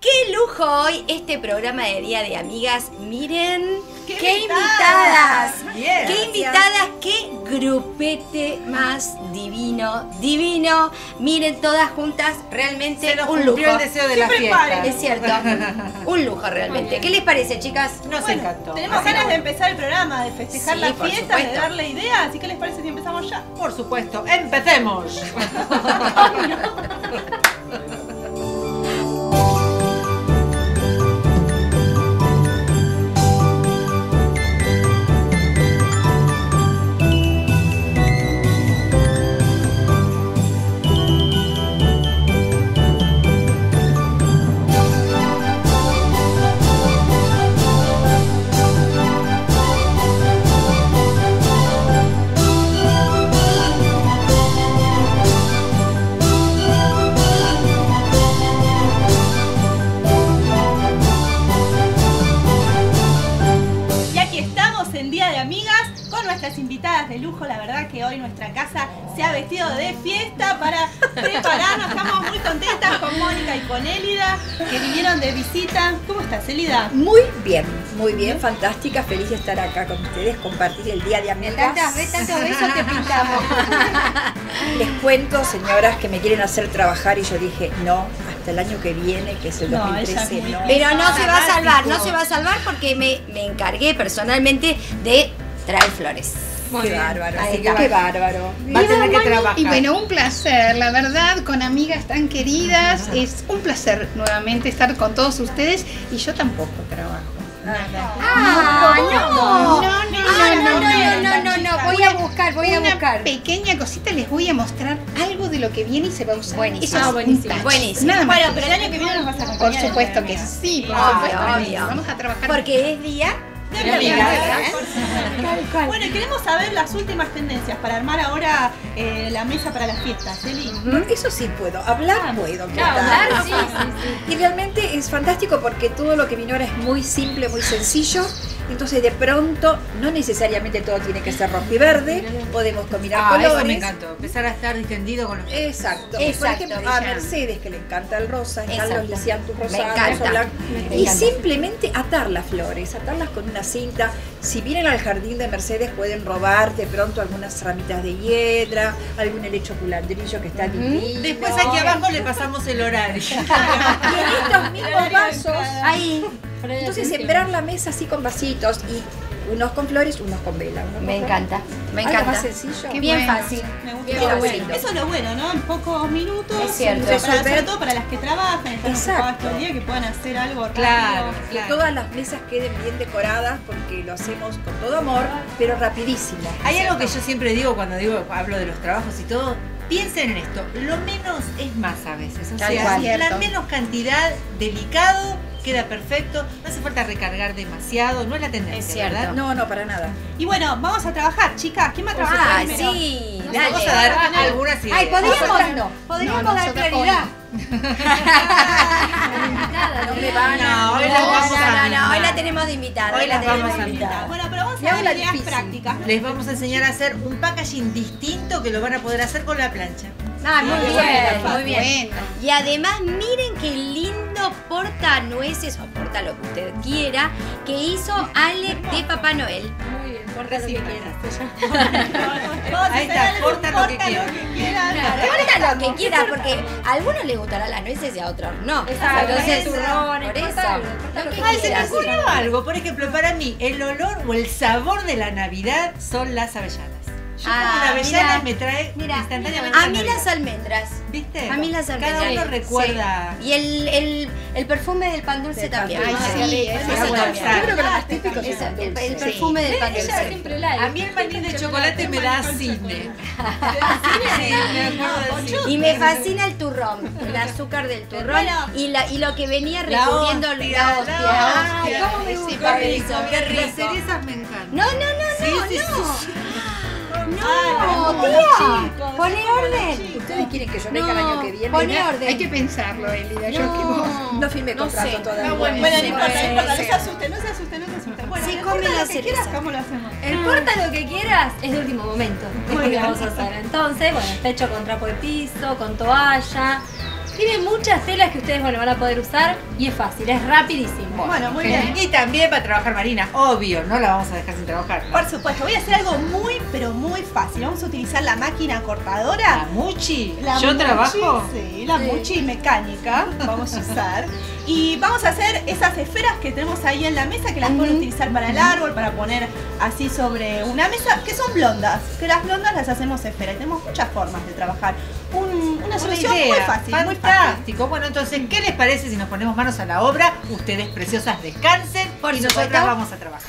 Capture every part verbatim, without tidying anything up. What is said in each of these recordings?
Qué lujo hoy este programa de Día de Amigas. Miren, qué, qué invitadas, invitadas, Bien, qué invitadas, qué grupete más divino, divino. Miren, todas juntas, realmente Se nos un lujo. cumplió el deseo de Siempre la fiesta. paren. Es cierto, un lujo realmente. ¿Qué les parece, chicas? Nos Bueno, encantó. tenemos Así ganas que de bueno, empezar el programa, de festejar Sí, la por fiesta, de supuesto. darle ideas, así que les parece si empezamos ya. Por supuesto, empecemos. Y aquí estamos en Día de Amigas con nuestras invitadas de lujo. La verdad que hoy nuestra casa se ha vestido de fiesta para prepararnos. Estamos muy contentas con Mónica y con Élida, que vinieron de visita. ¿Cómo estás, Élida? Muy bien, muy bien, fantástica, feliz de estar acá con ustedes, compartir el Día de Amigas. Tantas veces, tantos besos te pintamos. Les cuento, señoras, que me quieren hacer trabajar y yo dije, no, hasta el año que viene, que es el No, dos mil ella trece, es muy- no. Pero no se va a salvar, Dramático. no se va a salvar porque me, me encargué personalmente de traer flores. Qué bárbaro, Ahí así que está. qué bárbaro. Va a tener que trabajar. Y bueno, un placer, la verdad, con amigas tan queridas, es un placer nuevamente estar con todos ustedes y yo tampoco trabajo. Nada. ¡Ah, no! No, no, Ah, no, no, no, no, no, no, no, voy a buscar, voy a Una buscar. pequeña cosita, les voy a mostrar algo de lo que viene y se va a usar. Buenísimo. Eso es Ah, un buenísimo, touch. buenísimo. Nada más. Bueno, pero el año que viene nos vas a Por acompañar. supuesto en que Amigas. sí, por Obvio, supuesto. obvio. Vamos a trabajar. Porque es día De De amigas. amigas. Bueno, y queremos saber las últimas tendencias para armar ahora eh, la mesa para las fiestas, Eli. No, eso sí puedo, hablar puedo. hablar, contar. sí, sí, Y realmente es fantástico porque todo lo que vino ahora es muy simple, muy sencillo. Entonces de pronto no necesariamente todo tiene que ser rojo y verde, podemos combinar Ah, eso colores. me encantó. Empezar a estar distendido con los... Exacto. Exacto, Por ejemplo, a brillante. Mercedes que le encanta el rosa, están Exacto. los lisiantus Me rosados, encanta. o blancos. Me Y encanta. simplemente atar las flores, atarlas con una cinta. Si vienen al jardín de Mercedes pueden robar de pronto algunas ramitas de hiedra, algún helecho culandrillo que está divino. Después aquí abajo le pasamos el horario. Y en estos mismos vasos, ahí. entonces sembrar la mesa así con vasitos y unos con flores, unos con vela. unos Me con encanta, me Algo encanta. más sencillo. Qué Bien bueno. fácil. Me gusta. Bien Qué fácil. bueno. Eso es lo bueno, ¿no? En pocos minutos. Es cierto. Para, Resolver. sobre todo para las que trabajan, están Exacto. ocupadas todo el día, que puedan hacer algo rápido. Claro, Que claro. todas las mesas queden bien decoradas porque lo hacemos con todo amor, pero rapidísimo. Hay algo que yo siempre digo cuando digo, hablo de los trabajos y todo. Piensen en esto, lo menos es más a veces. O Tal sea, cual. la Cierto. menos cantidad, delicado, queda perfecto. No hace falta recargar demasiado, no es la tendencia, Es cierto. ¿verdad? No, no, para nada. Y bueno, vamos a trabajar, chicas. ¿Quién va a trabajar Ah, primero? sí. Les vamos a Dale. dar algunas ideas. Ay, podríamos, Nosotras no. podríamos No, dar nosotras prioridad. No me van a- No, hoy No, las vamos a no, no, mimar. hoy la tenemos de invitada. Hoy la las tenemos vamos de a invitada. Bueno, pero vamos Me a hago ver la ideas difícil. prácticas. ¿no? Les vamos a enseñar a hacer un packaging distinto que lo van a poder hacer con la plancha. Ah, muy Muy bien, bien, muy bien. Bueno. Y además, miren qué lindo portanueces o porta lo que usted quiera que hizo Alec de Papá Noel. Muy bien, porta lo que quieras. Vamos a Ahí está, enseñarles corta un lo que porta quieras. lo que quieran. Porta lo que quiera, porque a algunos les gustarán las nueces y a otros no. Exacto, Entonces, turrones, por eso, porta algo, porta lo que Ay, se me quieras. ocurrió algo. Por ejemplo, para mí, el olor o el sabor de la Navidad son las avellanas. Yo como Ah, una avellana mira, me trae Mira, instantáneamente a la mí Navidad. las almendras. ¿Viste? A mí las almendras. Cada uno sí. recuerda. Y el, el, el perfume del pan dulce Del pan también. dulce. Ay, sí, Ese ese Ah, bueno, también. está. Yo creo que los más típicos Ese, son el, el dulces. perfume del pan Ella dulce. siempre la A mí el maní de chocolate me da cine. Sí, me acuerdo del cine. Y me fascina el turrón, el azúcar del turrón Bueno. y, la, y lo que venía La recubriendo hostia, la la hostia. Ay, hostia. cómo me Sí, gusta qué eso, rico, qué Las rico. cerezas me encantan. No, no, no, Sí, no, sí, no. sí. No, como tía, los chicos, poné como los orden. chicos. ¿Ustedes quieren que yo venga el año que viene? Poné Hay orden. que pensarlo, Elida. Yo que vos. No, No firmé no contrato sé. todavía. Ah, bueno. Bueno, no Sí, importa, no sí, importa, no sí. se asusten, no se asusten, no se asusten. Bueno, Sí, no come importa la lo que cereza. quieras, ¿cómo lo hacemos? El porta lo que quieras es de último momento. Es lo que vamos a hacer. Entonces, bueno, pecho con trapo de piso, con toalla. Tiene muchas telas que ustedes bueno, van a poder usar y es fácil, es rapidísimo. Bueno, muy Genial. bien. Y también va a trabajar Marina, obvio, no la vamos a dejar sin trabajar. Por supuesto, voy a hacer algo muy, pero muy fácil. Vamos a utilizar la máquina La cortadora. Muchi, La yo Muchi, trabajo. Sí, la Sí. Muchi mecánica vamos a usar. Y vamos a hacer esas esferas que tenemos ahí en la mesa, que las pueden utilizar para el árbol, para poner así sobre una mesa, que son blondas. Que las blondas las hacemos esferas. Y tenemos muchas formas de trabajar. Un- una Una solución idea, muy fácil, muy fácil. fantástico. Bueno, entonces, ¿qué les parece si nos ponemos manos a la obra? Ustedes preciosas descansen Por y supuesto. nosotras vamos a trabajar.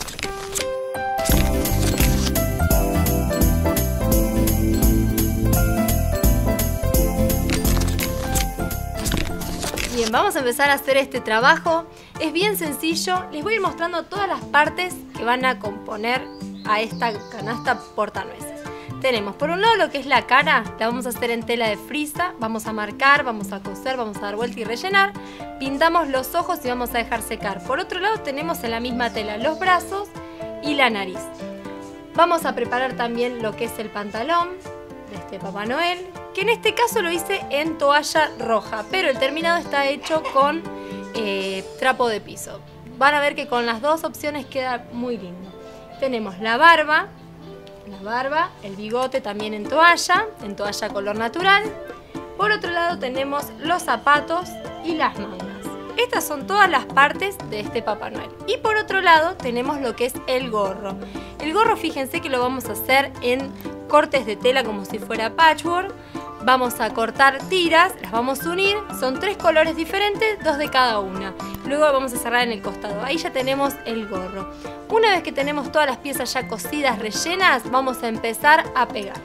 Bien, vamos a empezar a hacer este trabajo. Es bien sencillo. Les voy a ir mostrando todas las partes que van a componer a esta canasta portanueces. Tenemos por un lado lo que es la cara, la vamos a hacer en tela de frisa, vamos a marcar, vamos a coser, vamos a dar vuelta y rellenar. Pintamos los ojos y vamos a dejar secar. Por otro lado tenemos en la misma tela los brazos y la nariz. Vamos a preparar también lo que es el pantalón de este Papá Noel, que en este caso lo hice en toalla roja, pero el terminado está hecho con eh, trapo de piso. Van a ver que con las dos opciones queda muy lindo. Tenemos la barba, la barba, el bigote también en toalla, en toalla color natural. Por otro lado tenemos los zapatos y las mangas. Estas son todas las partes de este Papá Noel. Y por otro lado tenemos lo que es el gorro. El gorro, fíjense que lo vamos a hacer en cortes de tela como si fuera patchwork. Vamos a cortar tiras, las vamos a unir, son tres colores diferentes, dos de cada una. Luego vamos a cerrar en el costado, ahí ya tenemos el gorro. Una vez que tenemos todas las piezas ya cosidas, rellenas, vamos a empezar a pegar.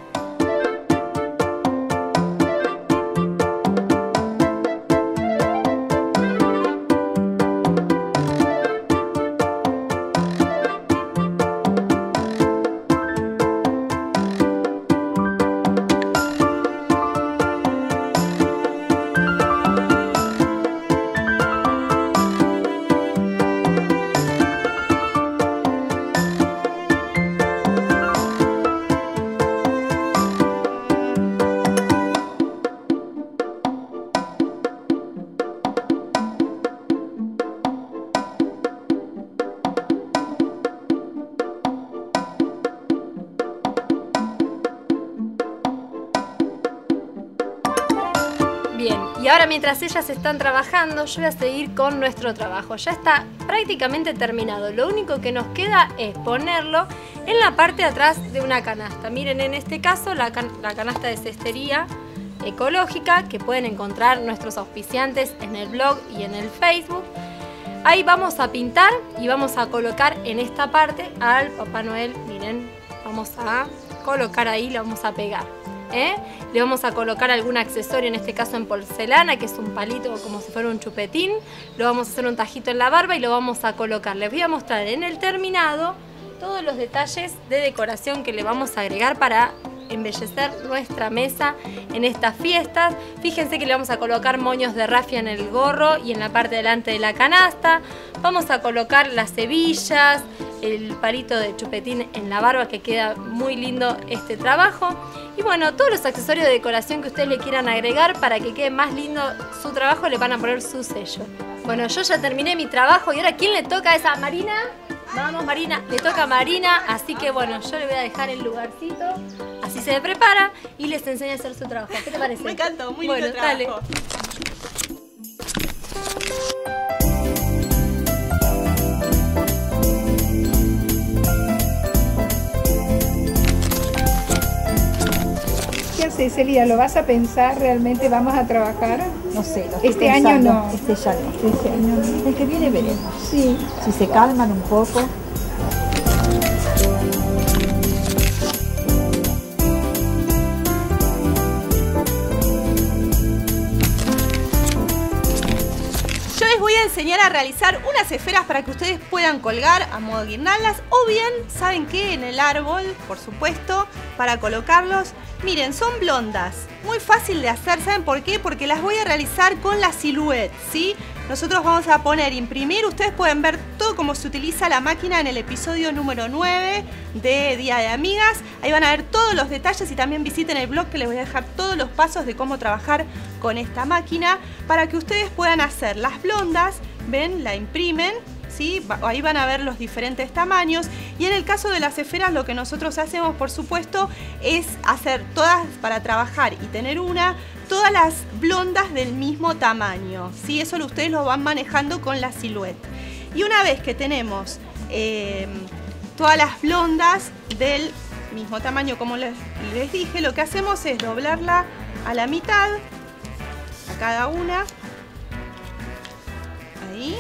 Bien, y ahora mientras ellas están trabajando, yo voy a seguir con nuestro trabajo. Ya está prácticamente terminado. Lo único que nos queda es ponerlo en la parte de atrás de una canasta. Miren, en este caso la, can la canasta de cestería ecológica que pueden encontrar nuestros auspiciantes en el blog y en el Facebook. Ahí vamos a pintar y vamos a colocar en esta parte al Papá Noel. Miren, vamos a colocar ahí, lo vamos a pegar. ¿Eh? Le vamos a colocar algún accesorio, en este caso en porcelana, que es un palito como si fuera un chupetín. Lo vamos a hacer un tajito en la barba y lo vamos a colocar. Les voy a mostrar en el terminado todos los detalles de decoración que le vamos a agregar para embellecer nuestra mesa en estas fiestas. Fíjense que le vamos a colocar moños de rafia en el gorro y en la parte delante de la canasta. Vamos a colocar las hebillas, el palito de chupetín en la barba, que queda muy lindo este trabajo. Y bueno, todos los accesorios de decoración que ustedes le quieran agregar para que quede más lindo su trabajo, le van a poner su sello. Bueno, yo ya terminé mi trabajo y ahora ¿quién le toca a esa? ¿Marina? Vamos, Marina, le toca a Marina, así que bueno, yo le voy a dejar el lugarcito, así se prepara y les enseña a hacer su trabajo. ¿Qué te parece? Me encantó, muy bueno, lindo dale. trabajo. ¿Qué haces, Elida? ¿Lo vas a pensar realmente? ¿Vamos a trabajar? No sé, lo estoy Este año pensando. no. Este ya no. Este año no. El que viene veremos. Sí. Si se calman un poco. Yo les voy a enseñar a realizar unas esferas para que ustedes puedan colgar a modo guirnaldas o bien, ¿saben qué? En el árbol, por supuesto, para colocarlos. Miren, son blondas, muy fácil de hacer, ¿saben por qué? Porque las voy a realizar con la silhouette, ¿sí? Nosotros vamos a poner, imprimir, ustedes pueden ver todo cómo se utiliza la máquina en el episodio número nueve de Día de Amigas. Ahí van a ver todos los detalles y también visiten el blog que les voy a dejar todos los pasos de cómo trabajar con esta máquina para que ustedes puedan hacer las blondas. Ven, la imprimen, ¿sí? Ahí van a ver los diferentes tamaños. Y en el caso de las esferas, lo que nosotros hacemos, por supuesto, es hacer todas, para trabajar y tener una, todas las blondas del mismo tamaño, ¿sí? Eso ustedes lo van manejando con la silueta. Y una vez que tenemos eh, todas las blondas del mismo tamaño, como les, les dije, lo que hacemos es doblarla a la mitad, a cada una. Ahí.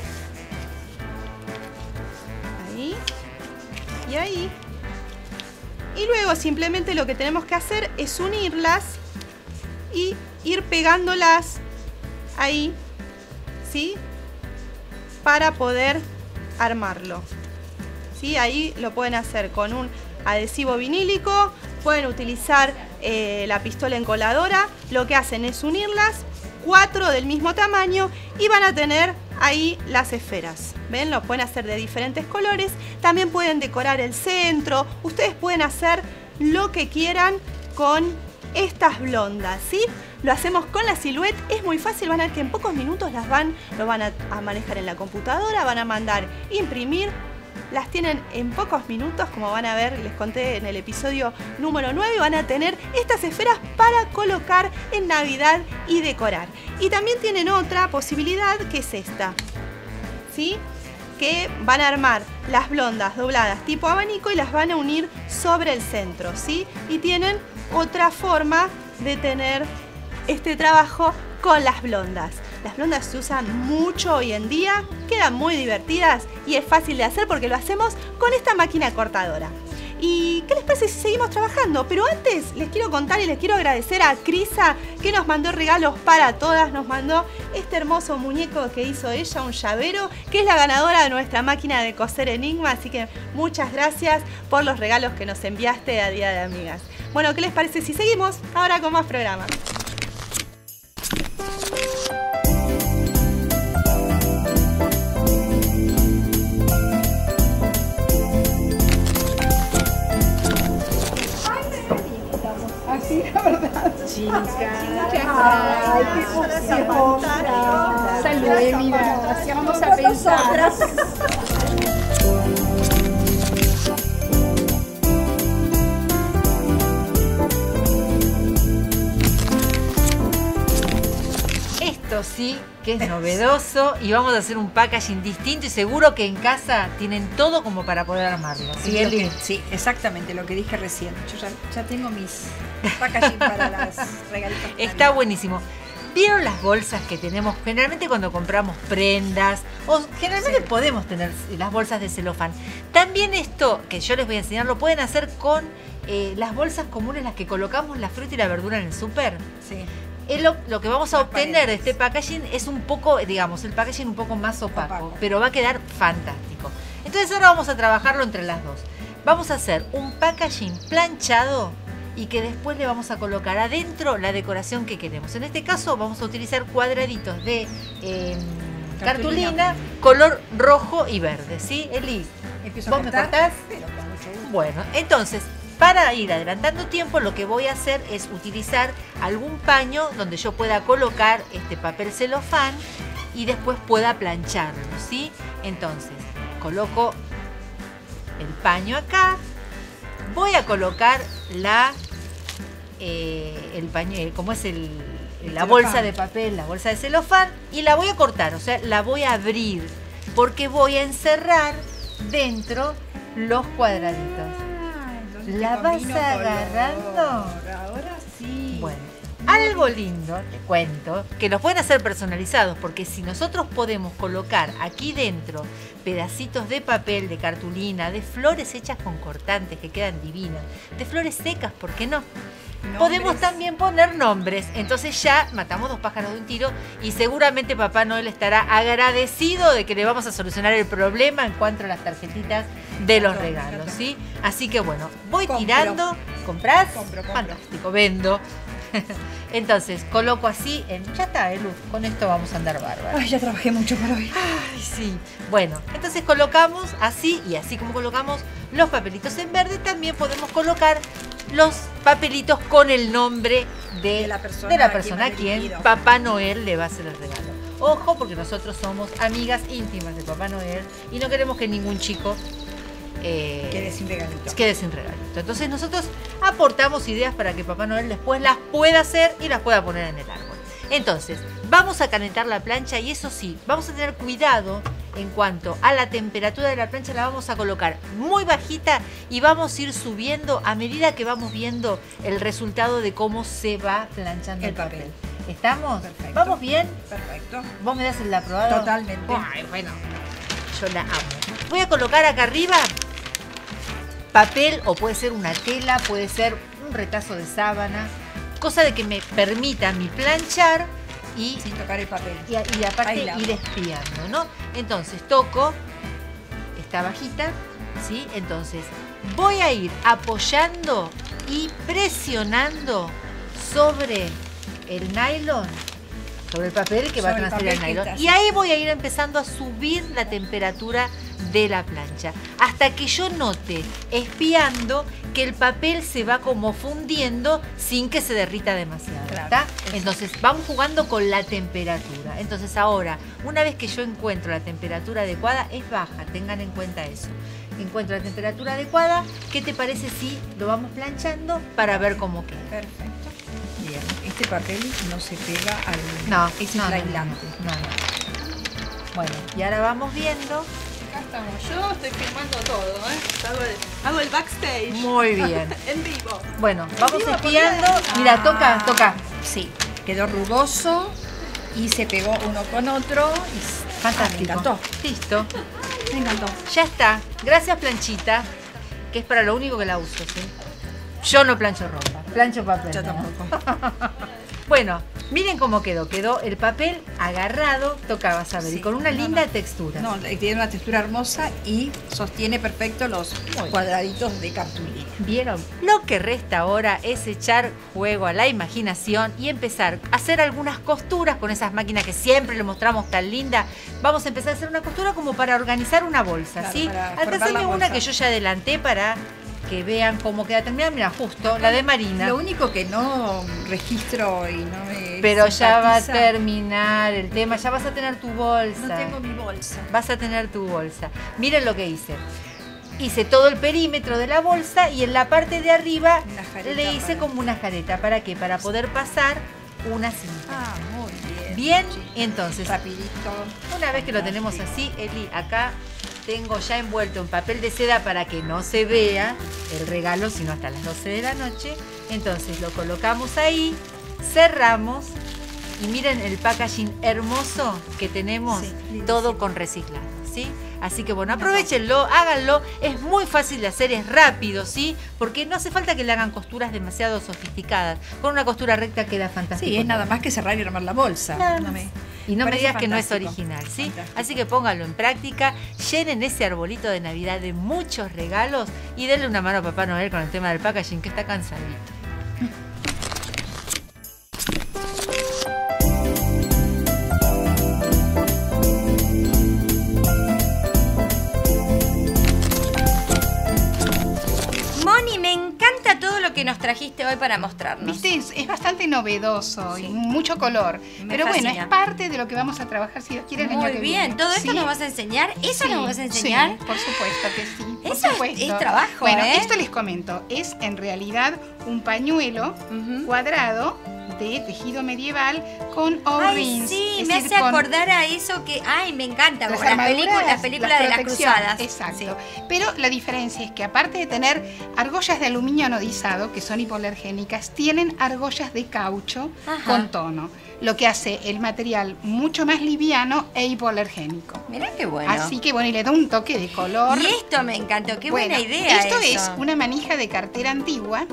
Ahí. Y ahí. Y luego simplemente lo que tenemos que hacer es unirlas y ir pegándolas ahí, ¿sí? Para poder armarlo, ¿sí? Ahí lo pueden hacer con un adhesivo vinílico, pueden utilizar eh, la pistola encoladora. Lo que hacen es unirlas, cuatro del mismo tamaño, y van a tener ahí las esferas. ¿Ven? Lo pueden hacer de diferentes colores. También pueden decorar el centro. Ustedes pueden hacer lo que quieran con estas blondas, ¿sí? Lo hacemos con la silueta, es muy fácil, van a ver que en pocos minutos las van, lo van a, a manejar en la computadora, van a mandar imprimir, las tienen en pocos minutos, como van a ver, les conté en el episodio número nueve, van a tener estas esferas para colocar en Navidad y decorar. Y también tienen otra posibilidad, que es esta, ¿sí? Que van a armar las blondas dobladas tipo abanico y las van a unir sobre el centro, ¿sí? Y tienen otra forma de tener este trabajo con las blondas. Las blondas se usan mucho hoy en día, quedan muy divertidas y es fácil de hacer porque lo hacemos con esta máquina cortadora. ¿Y qué les parece si seguimos trabajando? Pero antes les quiero contar y les quiero agradecer a Crisa, que nos mandó regalos para todas. Nos mandó este hermoso muñeco que hizo ella, un llavero, que es la ganadora de nuestra máquina de coser Enigma. Así que muchas gracias por los regalos que nos enviaste a Día de Amigas. Bueno, ¿qué les parece si seguimos ahora con más programas? Así, la verdad. Chicas. Ay, qué emoción. Salud, mira. Vamos a pensar. Esto sí que es novedoso y vamos a hacer un packaging distinto y seguro que en casa tienen todo como para poder armarlo. ¿Sí, Sí, lo Eli? que- sí, exactamente lo que dije recién. Yo ya, ya tengo mis packaging para las regalitos. Está buenísimo. ¿Vieron las bolsas que tenemos generalmente cuando compramos prendas? O generalmente Sí. podemos tener las bolsas de celofán. También esto que yo les voy a enseñar lo pueden hacer con eh, las bolsas comunes, las que colocamos la fruta y la verdura en el súper. Sí. Es lo, lo que vamos a Las obtener de paredes. este packaging es un poco, digamos, el packaging un poco más opaco, Opaco. pero va a quedar fantástico. Entonces ahora vamos a trabajarlo entre las dos. Vamos a hacer un packaging planchado y que después le vamos a colocar adentro la decoración que queremos. En este caso vamos a utilizar cuadraditos de eh, cartulina, Cartulina. color rojo y verde, ¿sí, Eli? Empiezo a ¿Vos me cortar, cortás? pero con mucho gusto. Bueno, entonces, para ir adelantando tiempo, lo que voy a hacer es utilizar algún paño donde yo pueda colocar este papel celofán y después pueda plancharlo, ¿sí? Entonces, coloco el paño acá, voy a colocar la, eh, el paño, eh, como es el, El la celofán. bolsa de papel, la bolsa de celofán, y la voy a cortar, o sea, la voy a abrir, porque voy a encerrar dentro los cuadraditos. ¿La vas agarrando? Ahora sí. Bueno, algo lindo, te cuento, que los pueden hacer personalizados, porque si nosotros podemos colocar aquí dentro pedacitos de papel, de cartulina, de flores hechas con cortantes que quedan divinas, de flores secas, ¿por qué no? Podemos Nombres. también poner nombres, entonces ya matamos dos pájaros de un tiro y seguramente Papá Noel estará agradecido de que le vamos a solucionar el problema en cuanto a las tarjetitas de los encantó, me regalos, encantó. ¿sí? Así que bueno, voy Compro. tirando, ¿comprás? Compro, compro. Fantástico, vendo. Entonces, coloco así, en, ya está, Elu, con esto vamos a andar bárbaro. Ay, ya trabajé mucho para hoy. Ay, sí. Bueno, entonces colocamos así, y así como colocamos los papelitos en verde, también podemos colocar los papelitos con el nombre de, De la persona de la a quien persona a va quien dirigido. Papá Noel le va a hacer el regalo. Ojo, porque nosotros somos amigas íntimas de Papá Noel y no queremos que ningún chico eh, Quede sin regalito. quede sin regalito. Entonces nosotros aportamos ideas para que Papá Noel después las pueda hacer y las pueda poner en el árbol. Entonces, vamos a calentar la plancha y eso sí, vamos a tener cuidado en cuanto a la temperatura de la plancha. La vamos a colocar muy bajita y vamos a ir subiendo a medida que vamos viendo el resultado de cómo se va planchando el, El papel. papel. ¿Estamos? Perfecto. ¿Vamos bien? Perfecto. ¿Vos me das el aprobado? Totalmente. Ay, bueno, yo la amo. Voy a colocar acá arriba papel, o puede ser una tela, puede ser un retazo de sábana, cosa de que me permita mi planchar y, Sin tocar el papel. y, y aparte Ahí la ir amo. espiando, ¿no? Entonces toco esta bajita, ¿sí? Entonces voy a ir apoyando y presionando sobre el nylon, sobre el papel que va a Sobre el transferir el papel que nylon. está Y así. ahí voy a ir empezando a subir la temperatura de la plancha hasta que yo note, espiando, que el papel se va como fundiendo sin que se derrita demasiado. Claro, ¿Está? eso. Entonces vamos jugando con la temperatura. Entonces ahora, una vez que yo encuentro la temperatura adecuada, es baja, tengan en cuenta eso. Encuentro la temperatura adecuada, ¿qué te parece si lo vamos planchando para ver cómo queda? Perfecto. Bien. Este papel no se pega al... No, Ese no, es no, el aislante. no, no. Bueno, y ahora vamos viendo. Acá estamos. Yo estoy filmando todo, ¿eh? Hago el, hago el backstage. Muy bien. En vivo. Bueno, vamos vivo, espiando. podría- Mira, Ah, toca, toca. Sí, quedó rugoso y se pegó uno con otro. Y... Fantástico. Ah, me encantó. Listo. Me encantó. Ya está. Gracias, planchita, que es para lo único que la uso, ¿sí? Yo no plancho ropa, plancho papel. Yo ¿no? tampoco. Bueno, miren cómo quedó. Quedó el papel agarrado, toca, vas a ver, y Sí, con una no, linda no. textura. No, tiene una textura hermosa y sostiene perfecto los bien. cuadraditos de cartulina. ¿Vieron? Lo que resta ahora es echar juego a la imaginación y empezar a hacer algunas costuras con esas máquinas que siempre le mostramos tan linda. Vamos a empezar a hacer una costura como para organizar una bolsa, Claro, ¿sí? para formar Alcanzame la una bolsa. que yo ya adelanté para que vean cómo queda terminada. Mira, justo, la de Marina. Lo único que no registro y no me Pero ya va a simpatiza, terminar el tema, ya vas a tener tu bolsa. No tengo mi bolsa. Vas a tener tu bolsa. Miren lo que hice. Hice todo el perímetro de la bolsa y en la parte de arriba Una jareta le hice para- como una jareta. ¿Para qué? Para poder pasar una cinta. Ah, muy bien. Bien, Sí. entonces, Rapidito. una vez que lo tenemos así, Eli, acá tengo ya envuelto en papel de seda para que no se vea el regalo, sino hasta las doce de la noche. Entonces lo colocamos ahí, cerramos y miren el packaging hermoso que tenemos, Sí, lindísimo. todo con reciclado, ¿sí? Así que bueno, aprovechenlo, háganlo, es muy fácil de hacer, es rápido, ¿sí? Porque no hace falta que le hagan costuras demasiado sofisticadas, con una costura recta queda fantástico. Sí, es nada más que cerrar y armar la bolsa. Nada No más. me- Y no me parece digas que no es fantástico. original, ¿sí? Fantástico. Así que pónganlo en práctica, llenen ese arbolito de Navidad de muchos regalos y denle una mano a Papá Noel con el tema del packaging, que está cansadito. Moni, me encanta todo lo que nos trajiste hoy para mostrarnos. Viste, es, es bastante novedoso y mucho color. Me Pero bueno, fascina. es parte de lo que vamos a trabajar si Dios quiere el año Muy que bien, viene. ¿todo esto ¿Sí? nos vas a enseñar? ¿Eso Sí, nos vas a enseñar? Sí, por supuesto que sí. por Eso es- supuesto. es trabajo, Bueno, ¿eh? esto les comento. Es en realidad un pañuelo Ujú. cuadrado de tejido medieval con Ay, O-rings. sí, es me decir, hace con acordar a eso que, ay, me encanta, las como las armaduras, películas, las películas de las protecciones. cruzadas. Exacto. Pero la diferencia es que aparte de tener argollas de aluminio anodizado, que son hipoalergénicas, tienen argollas de caucho Ajá. con tono, lo que hace el material mucho más liviano e hipoalergénico. Mirá qué bueno. Así que bueno, y le da un toque de color. Y esto me encantó, qué Bueno, buena idea Esto eso. es una manija de cartera antigua Ujú.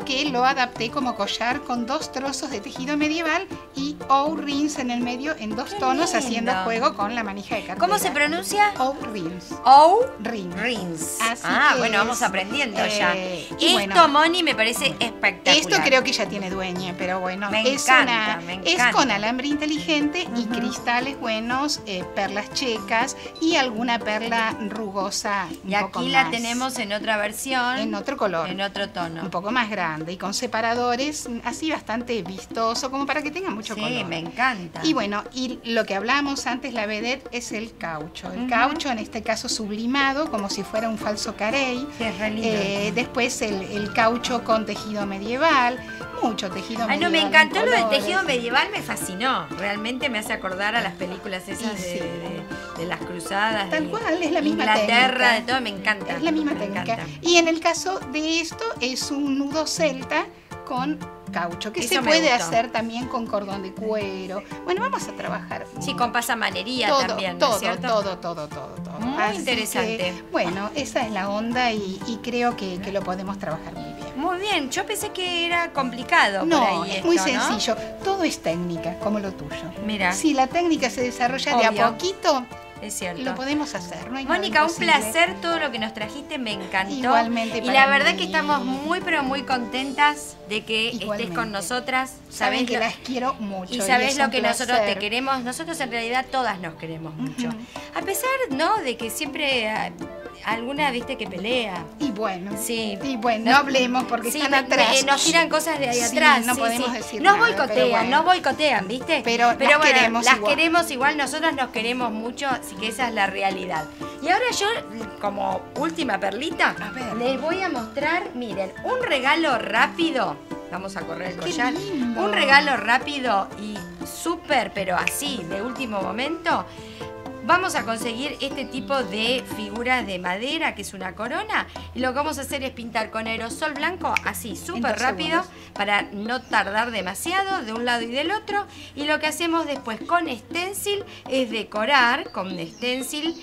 que lo adapté como collar con dos trozos de tejido medieval y O-rings en el medio en dos Qué tonos, lindo. haciendo juego con la manija de cartera. ¿Cómo se pronuncia? O-rings. O-rings. Rings. Así Ah, que bueno, vamos es, aprendiendo eh, ya. y Esto, bueno, Moni, me parece espectacular. esto creo que ya tiene dueña, pero bueno, Me es encanta, una me es encanta. con alambre inteligente y cristales buenos, eh, perlas checas y alguna perla rugosa un Y poco aquí la más, tenemos en otra versión. en otro color. En otro tono. Un poco más grande y con separadores así bastante vistoso, como para que tenga mucho Sí, color. me encanta. Y bueno, y lo que hablábamos antes, la vedette, es el caucho. El Ujú. caucho, en este caso sublimado, como si fuera un falso carey. Sí, es re lindo. Eh, después el, el caucho con tejido medieval, mucho tejido Ay, medieval. no, me en encantó lo del colores. tejido medieval, me fascinó. Realmente me hace acordar a las películas esas Y de, sí. de- de las cruzadas. Tal de cual, es la misma Inglaterra, técnica. de todo, me encanta. Es la misma me técnica. encanta. Y en el caso de esto, es un nudo celta con caucho, que Eso se me puede gustó. hacer también con cordón de cuero. Bueno, vamos a trabajar. Sí, con pasamanería todo, también, ¿no es todo, cierto? todo, todo, todo, todo. Muy Así interesante. que, bueno, esa es la onda y, y creo que, que lo podemos trabajar muy bien. Muy bien, yo pensé que era complicado No, por ahí es esto, muy ¿no? sencillo. Todo es técnica, como lo tuyo. Mira, Si la técnica se desarrolla de Obvio. a poquito, es cierto. lo podemos hacer. No hay nada Mónica, un imposible. placer todo lo que nos trajiste, me encantó. Igualmente Y para la verdad mí. que estamos muy, pero muy contentas de que estés Igualmente. con nosotras. Saben Sabés que lo- las quiero mucho. Y sabes es lo un que nosotros te placer. queremos. Nosotros en realidad todas nos queremos mucho. Ujú. A pesar, ¿no? De que siempre ah, alguna, viste, que pelea. Y bueno, Sí. y bueno, no hablemos porque Sí, están me- atrás. me- nos tiran cosas de ahí Sí, atrás. no sí, podemos sí. decir Nos nada, pero boicotean, bueno. nos boicotean, ¿viste? Pero las bueno, queremos las igual. queremos igual, nosotras nos queremos mucho, así que esa es la realidad. Y ahora yo, como última perlita, A ver. les voy a mostrar, miren, un regalo rápido. Vamos a correr el Qué collar. lindo. Un regalo rápido y súper, pero así, de último momento. Vamos a conseguir este tipo de figuras de madera, que es una corona, y lo que vamos a hacer es pintar con aerosol blanco, así, súper dos rápido, segundos. para no tardar demasiado de un lado y del otro. Y lo que hacemos después con stencil es decorar con stencil,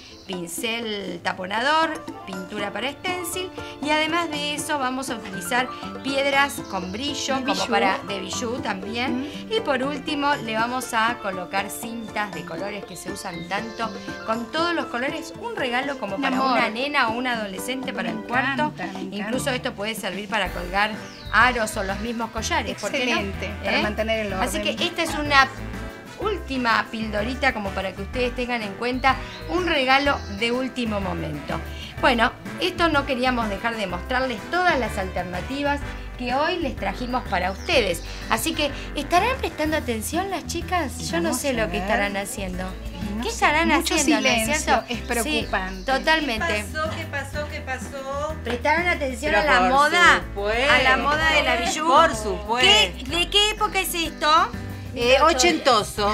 pincel taponador, pintura para stencil, y además de eso vamos a utilizar piedras con brillo, De como bijou. para de bijou también. Y por último le vamos a colocar cintas de colores que se usan tanto, con todos los colores, un regalo como Mi para amor. una nena o un adolescente para Me el cuarto. encanta, me encanta. Incluso esto puede servir para colgar aros o los mismos collares. ¿por qué no? Excelente, para ¿Eh? mantener el orden. Así que esta es una última pildorita como para que ustedes tengan en cuenta un regalo de último momento. Bueno, esto no queríamos dejar de mostrarles todas las alternativas que hoy les trajimos para ustedes. Así que, ¿estarán prestando atención las chicas? Yo no Vamos sé a lo que ver. estarán haciendo. No ¿Qué sé, estarán mucho haciendo? ¿No es silencio, cierto? es preocupante. Sí, totalmente. pasó? ¿Qué pasó? ¿Qué pasó? ¿Prestaron atención Pero a la por moda? supuesto. A la moda de la bijou. Por supuesto. ¿Qué- ¿De qué época es esto? Eh, ochentoso.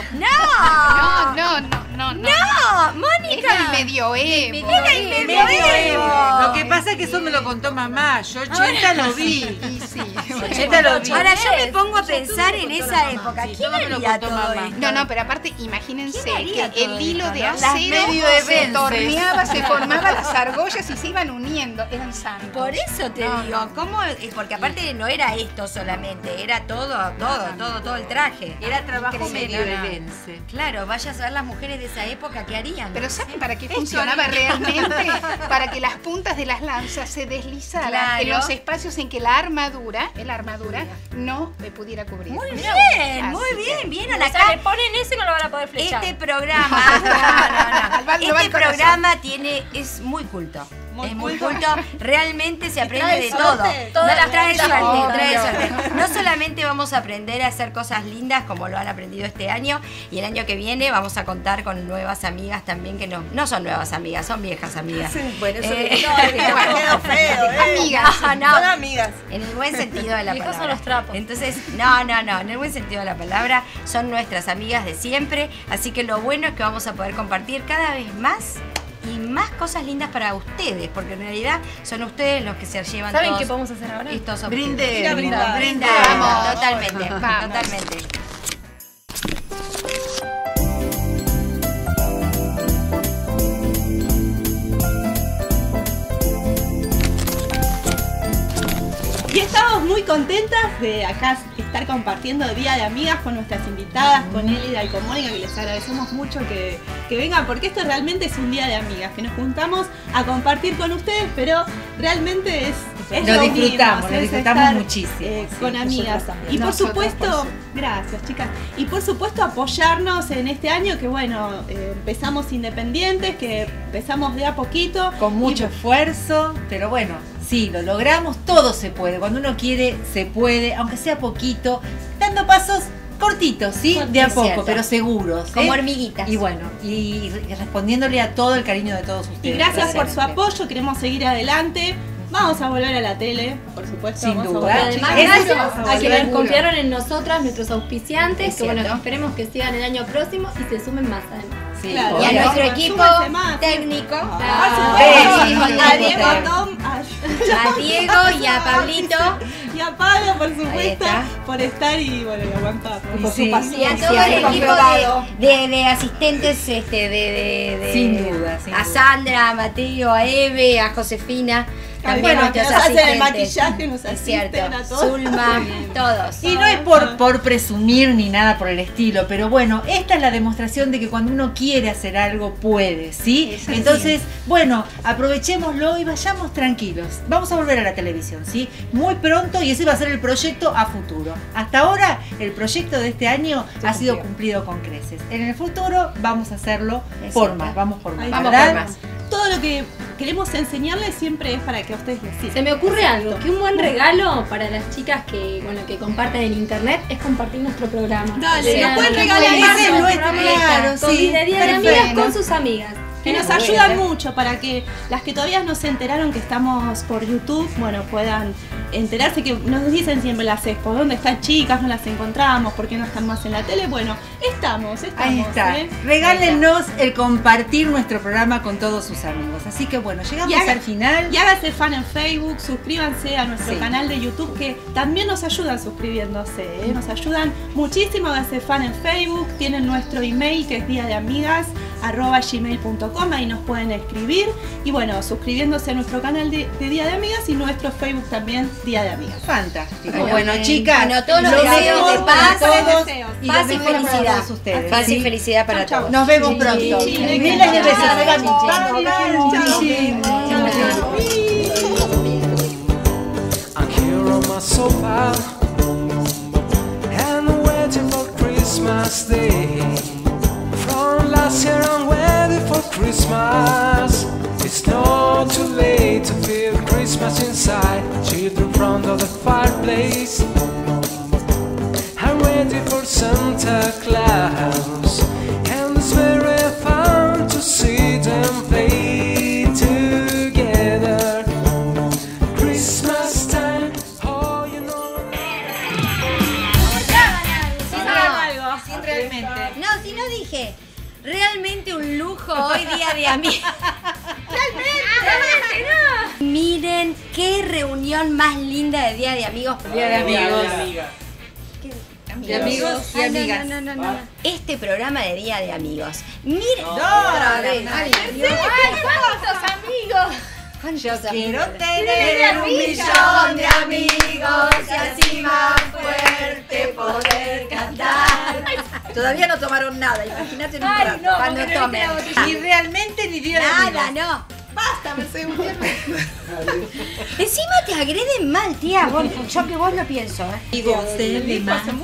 ¡No! No, no, no, no. no. ¡No! Es ¡Mónica! del medioevo. Era el medioevo. Lo que pasa es que eso me lo contó mamá. Yo ochenta lo vi. Y sí. ochenta lo vi. Ahora yo me pongo a pensar en esa época. Sí, ¿Quién todo me lo haría contó todo mamá. esto? No, no, pero aparte, imagínense ¿Quién haría que todo el hilo esto, de no? acero Las medioevenses. se torneaba, se formaba las argollas y se iban uniendo. Eran santos. Por eso te No, digo, ¿cómo? Porque aparte no era esto solamente, era todo, todo, todo, todo el traje. Era trabajo Increíble, medioevense. Claro, vaya a saber las mujeres de esa época qué harían. Pero ¿saben para qué funcionaba realmente? Para que las puntas de las lanzas se deslizaran Claro. en los espacios en que la armadura, la armadura no me pudiera cubrir. Muy bien, Así muy que- bien, vieron O sea, acá. le ponen eso y no lo van a poder flechar. Este programa, no, no, no. Lo va al Este corazón. programa tiene, es muy culto. Muy es muy culto. culto, realmente se aprende trae de suerte. todo. Todas las trae cosas. suerte, trae Obvio. suerte. No solamente vamos a aprender a hacer cosas lindas como lo han aprendido este año, y el año que viene vamos a contar con nuevas amigas también que no, no son nuevas amigas, son viejas amigas. Bueno, eso Eh, no, es que quedó feo, ¿eh? Amigas. No, no. Son amigas. En el buen sentido de la Viejos palabra. son los trapos. Entonces, no, no, no, en el buen sentido de la palabra, son nuestras amigas de siempre, así que lo bueno es que vamos a poder compartir cada vez más y más cosas lindas para ustedes, porque en realidad son ustedes los que se llevan ¿Saben todos qué podemos hacer ahora? estos objetos. Brindemos. Ir a brindar. Brindemos. Vamos. Totalmente, Vamos. totalmente. Y estamos muy contentas de acá estar compartiendo Día de Amigas con nuestras invitadas, con Elida y con Mónica, que les agradecemos mucho que, que vengan, porque esto realmente es un Día de Amigas, que nos juntamos a compartir con ustedes, pero realmente es, es lo lo disfrutamos, mismo, lo es disfrutamos estar, muchísimo. eh, Sí, con amigas. Y por Nosotros, supuesto, por su- gracias chicas, y por supuesto apoyarnos en este año que bueno, eh, empezamos independientes, que empezamos de a poquito. Con mucho esfuerzo, pero bueno, sí, lo logramos, todo se puede. Cuando uno quiere, se puede, aunque sea poquito, dando pasos cortitos, ¿sí? De a Es poco, cierto. pero seguros. ¿eh? Como hormiguitas. Y bueno, y, y respondiéndole a todo el cariño de todos ustedes. Y gracias por su realmente. apoyo, queremos seguir adelante. Vamos a volver a la tele, por supuesto. Sin vamos duda. A Y volver, además, chicas. Es- gracias Vamos a quienes volver. confiaron en nosotras, nuestros auspiciantes, Es que bueno, cierto. esperemos que sigan el año próximo y se sumen más además. Sí, Claro. Y a obvio. nuestro Súmense equipo más. técnico, Por Ah, supuesto, sí, a sí, Diego, sí. Tom, a, a Diego y a Pablito y a Pablo, por Ahí supuesto, está. por estar y bueno, y aguantar. Y Por sí. su paciencia. y a todo el equipo comprobado. de, de, de asistentes este, de, de, de- Sin duda, sin a duda. Sandra, a Mateo, a Eve, a Josefina. También Bueno, que nuestros nos hacen el asistentes. maquillaje, nos Es cierto. asisten a todos. Zulma, todos. Y no es por, por presumir ni nada por el estilo, pero bueno, esta es la demostración de que cuando uno quiere hacer algo puede, ¿sí? Es así. Entonces, bueno, aprovechémoslo y vayamos tranquilos. Vamos a volver a la televisión, ¿sí? Muy pronto, y ese va a ser el proyecto a futuro. Hasta ahora, el proyecto de este año ha sido cumplido con creces. En el futuro vamos a hacerlo Es por cierto. más, vamos por más. Ahí Vamos ¿verdad? por más. Todo lo que queremos enseñarles siempre es para que a ustedes les sirva. Se me ocurre algo, que un buen regalo para las chicas que, bueno, que comparten en internet es compartir nuestro programa. Dale, O sea, nos pueden que regalar pueden ese hacer es nuestro, programa claro, con sí, de Día de perfecto. Amigas con sus amigas. Que nos Bueno. ayudan mucho para que las que todavía no se enteraron que estamos por YouTube, bueno, puedan enterarse, que nos dicen siempre las expos, ¿dónde están chicas? No las encontramos, ¿por qué no están más en la tele? Bueno, estamos, estamos. Ahí está. ¿eh? Regálenos el compartir nuestro programa con todos sus amigos. Así que bueno, llegamos Y haga- al final. Y hágase fan en Facebook, suscríbanse a nuestro Sí. canal de YouTube, que también nos ayudan suscribiéndose, ¿eh? Nos ayudan muchísimo, hágase fan en Facebook, tienen nuestro email que es día de amigas arroba gmail punto com, ahí nos pueden escribir, y bueno, suscribiéndose a nuestro canal de, de Día de Amigas y nuestro Facebook también Día de Amigas. Fantástico. Bueno, Bueno, bien. chicas, Bueno, todos los lo deseos mejor de para paz, todos deseos. y lo Paz y mejor para felicidad. todos ustedes. Paz y ¿sí? felicidad para Chau, todos. Nos vemos Chin, pronto. chin, chin. Miles de besos. Chin, chin, chin. I'm here on my sofa and waiting for Christmas Day. From last year I'm waiting for Christmas. It's not too late to feel Christmas inside. Children in front of the fireplace. I'm waiting for Santa Claus, and it's very fun to see them play together. Christmas time, oh you know. No, Sí, realmente. no, si no dije. Realmente un lujo hoy día de amigas. Realmente no. Miren qué reunión más linda de día de amigos. Día de amigos. De amigos y Ay, no, amigas. No, no, no, no. Este programa de día de amigos. Miren. Otra vez. Ay, Dios. Ay, ¿cuántos amigos? Yo quiero amigos? tener un millón de amigos y así más fuerte poder cantar. Todavía no tomaron nada, imagínate en un Ay, rato. no, cuando porque no tomen. Ni realmente ni día de Nada, amigos. no. Basta, Mercedes. Encima te agreden mal, tía. Vos- yo que vos lo pienso, ¿eh? Amigos se me matan.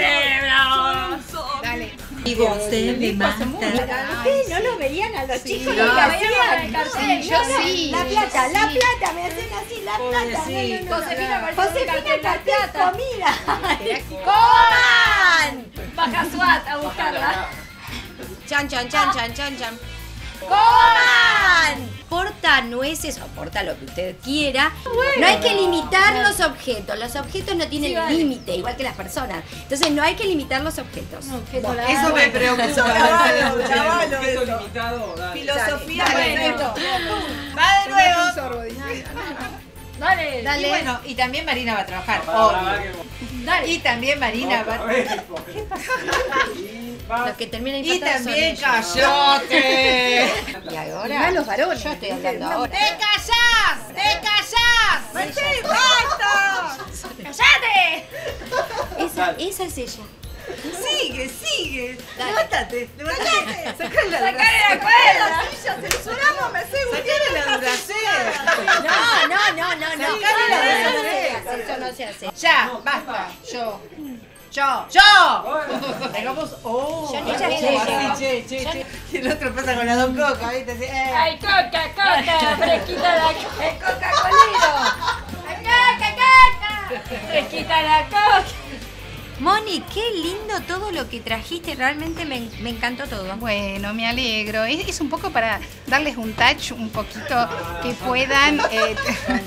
Dale. Amigos se me matan. Ustedes no lo veían a los chicos no. lo que hacían. Sí, yo sí. La plata, la plata, me hacen así, la plata. sí. No, no, no, no. Josefina apareció Josefina con el cartel cartel plata. comida. ¡Coman! Baja SWAT a buscarla. Chan, chan, chan, chan, chan, chan. ¡Coman! Porta nueces o porta lo que usted quiera. No hay que limitar los objetos. Los objetos no tienen Sí, vale. límite, igual que las personas. Entonces no hay que limitar los objetos. Eso me preocupa. Chavalo, chavalo, Objeto eso. limitado, dale. Filosofía Dale, del Neto. Va de nuevo. Un sorbo, dice. Dale, Y bueno, y también Marina va a trabajar, Para, para, obvio. que- dale. Y también Marina va Otra vez, ¿Qué pasó? Y va- Los que terminan Y impactados son también ellos. Cayote. Y ahora. Más los varones. Yo estoy hablando ahora. ¡Te callás! ¡Te callás! ¡Basta! ¡Cállate! Esa, esa es ella. Sigue, sigue. Dale. Levántate, levántate. Sacale la ¡Sacale la cuerda! Censuramos, me sé, Sacale la duracera. No, no, no, no, no. Sacale la Eso no duracera. se hace, eso no se hace. Ya, basta. Yo. Yo. Yo. Hagamos. Oh. Yo ni Así, llegué. che, che, che. Y el otro pasa con la Don Coca, ¿viste? Así, eh. ¡Ay, coca, coca! ¡Fresquita la coca! ¡El Coca-Colino! ¡Caca, caca! ¡Fresquita la coca! Moni, qué lindo todo lo que trajiste, realmente me, me encantó todo. Bueno, me alegro. Es, es un poco para darles un touch, un poquito que puedan... eh,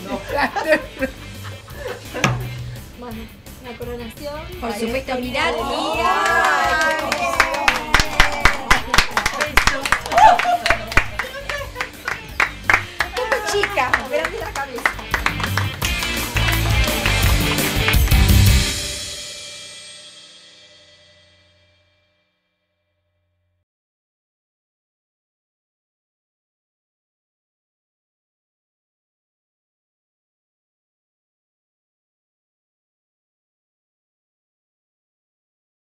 Bueno, la coronación. Por supuesto, mirá, Chica, grande la cabeza.